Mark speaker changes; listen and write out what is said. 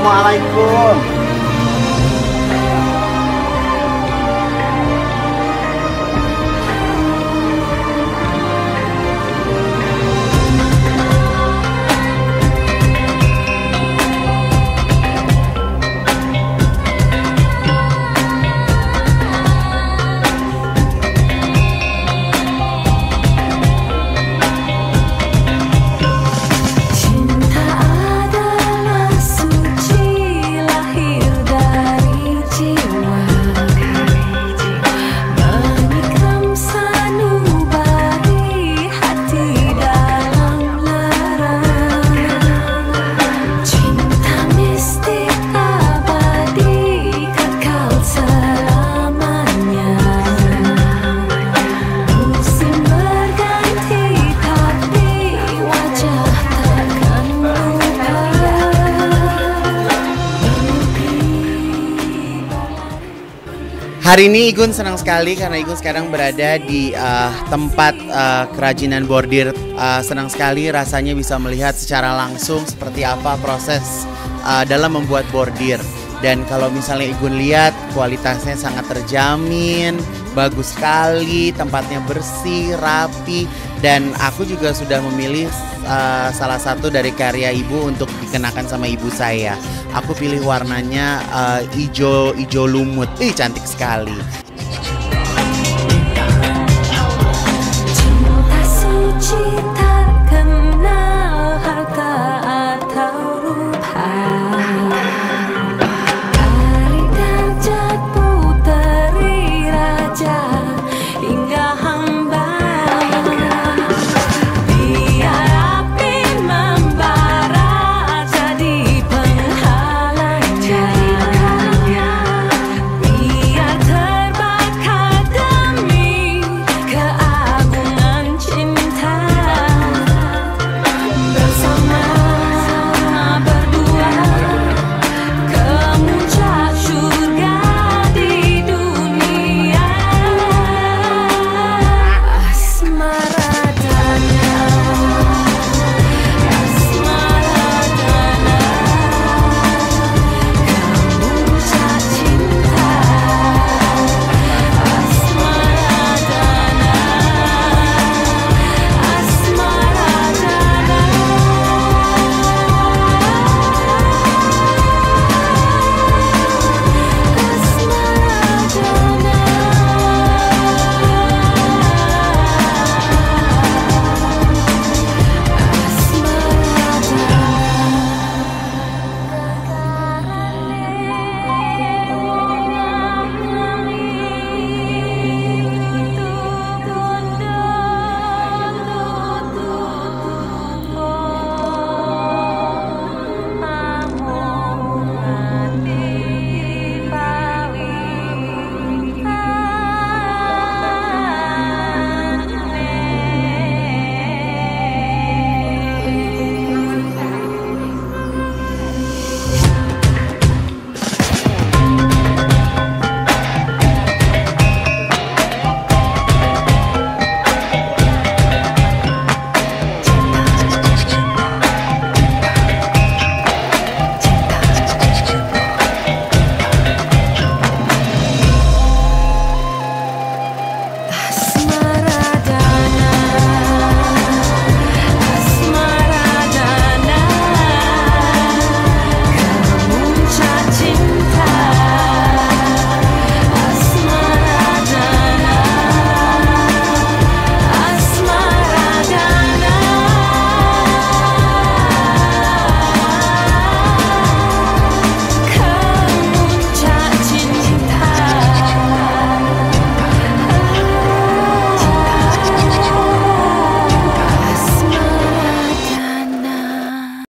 Speaker 1: Assalamualaikum. Hari ini Igun senang sekali karena Igun sekarang berada di tempat kerajinan bordir. Senang sekali rasanya bisa melihat secara langsung seperti apa proses dalam membuat bordir. Dan kalau misalnya Igun lihat kualitasnya sangat terjamin, bagus sekali, tempatnya bersih, rapi. Dan aku juga sudah memilih salah satu dari karya ibu untuk dikenakan sama ibu saya. Aku pilih warnanya hijau lumut, cantik sekali.